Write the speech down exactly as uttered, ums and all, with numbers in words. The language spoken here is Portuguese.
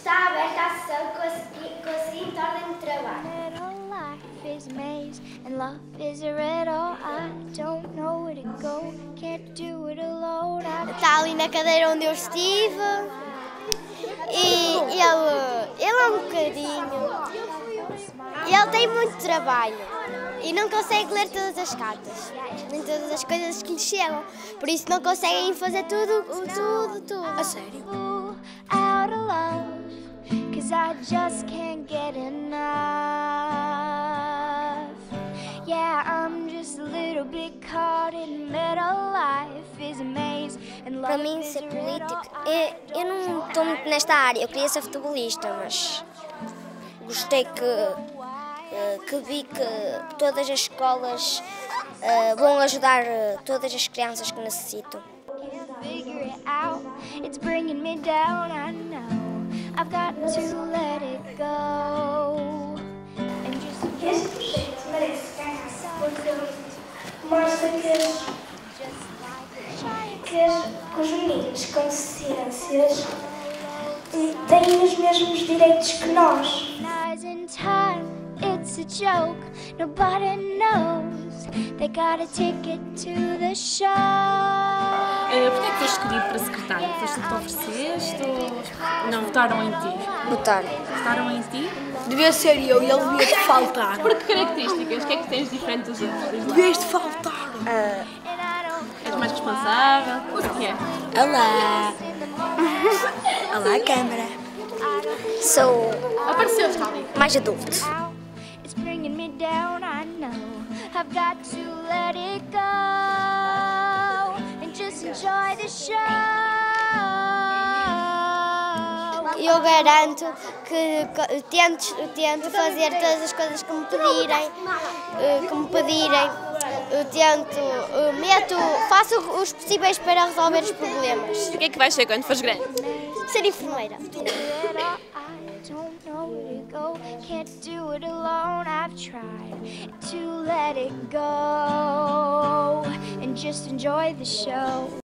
está aberta à sessão com a segui- com a seguinte ordem de trabalho. Is maze and love is a riddle. I don't know where to go, can't do it alone. Está ali na cadeira onde eu estive e ele, ele é um bocadinho. Ele tem muito trabalho e não consegue ler todas as cartas, nem todas as coisas que lhe chegam. Por isso não conseguem fazer tudo, tudo, tudo. A sério? Out of love, 'cause I just can't get enough. Yeah, I'm just a little bit caught in the middle. Life is a maze and Para love mim, is ser a político, riddle. eu, eu não estou muito nesta área. Eu queria ser futebolista, mas gostei que, eh, que vi que todas as escolas eh, vão ajudar eh, todas as crianças que necessitam. Figure it out, it's bringing me down, I know. I've got to let it go. And just Este projeto merece ganhar porque mostra que, as, que, as, que os meninos com deficiências têm os mesmos direitos que nós. in time, it's a joke, nobody knows. They got a ticket to the show. Uh, Porquê é que foste escolhido para secretário? Foste tu que te ofereceste ou não, votaram em ti? Votaram. Votaram em ti? Devia ser eu e ele devia te faltar. Por que características? O que é que tens diferente dos outros? Diz lá. Devias te faltar. És mais responsável? O que é? Olá. Olá, câmara. Sou Apareceu, Charlie. mais adulto. It's bringing me down, I know. I've got to let it go and just enjoy the show. Eu garanto que que tento, tento fazer todas as coisas que me pedirem, eh, que me pedirem. Eu tento, eu meto, faço os possíveis para resolver os problemas. O que é que vais ser quando fores grande? Ser enfermeira. I don't know where to go, can't do it alone. I've tried to let it go and just enjoy the show.